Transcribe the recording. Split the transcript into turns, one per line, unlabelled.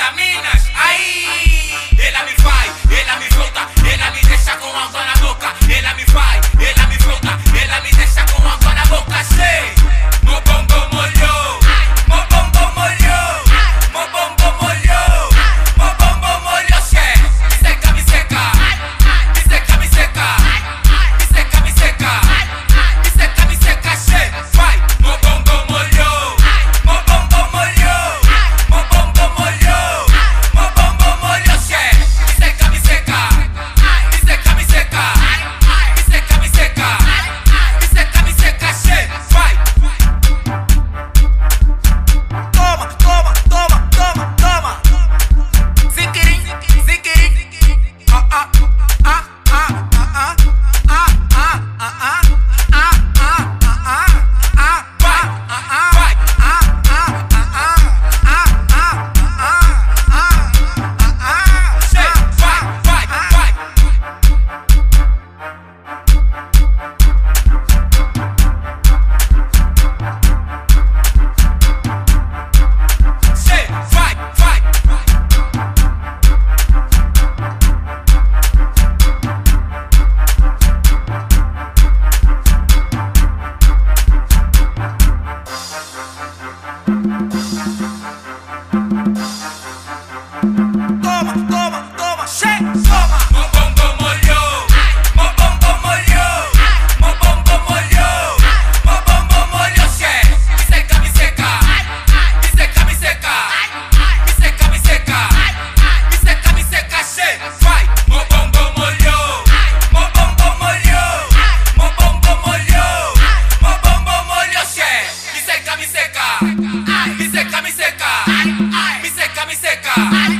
vitaminas. Aí, ela me faz, ela me solta, ela me deixa com água na boca. Ela me faz, ela me solta, ela me deixa com água na boca. Sei, meu bumbum molhou, meu bumbum molhou, meu bumbum molhou, meu bumbum molhou. Sei, me seca, me seca, me seca, me seca, me seca, me seca, me seca, me seca. Sei, vai, meu bumbum molhou, meu bumbum molhou, meu bumbum molhou, meu bumbum molhou. Sei, me seca, me seca, me seca, me seca, me seca, me seca, me seca, me seca. Sei, vai. Toma, toma, toma, toma, toma. Ziquirim, ziquirim. Ah, ah, ah, ah, ah, ah, ah, ah, ah, ah, ah, ah, ah, vai, vai, sei, vai, vai, vai. Sei, vai, vai. Toma, toma, toma, sei, toma. Meu bumbum molhou, meu bumbum molhou, meu bumbum molhou, meu bumbum molhou. Sei, me seca, me seca, me seca, me seca, me seca, me seca, me seca, me seca. Sei, vai. Meu bumbum molhou, meu bumbum molhou, meu bumbum molhou, meu bumbum molhou. Sei, me seca, me seca, me seca, me seca, me seca, me seca.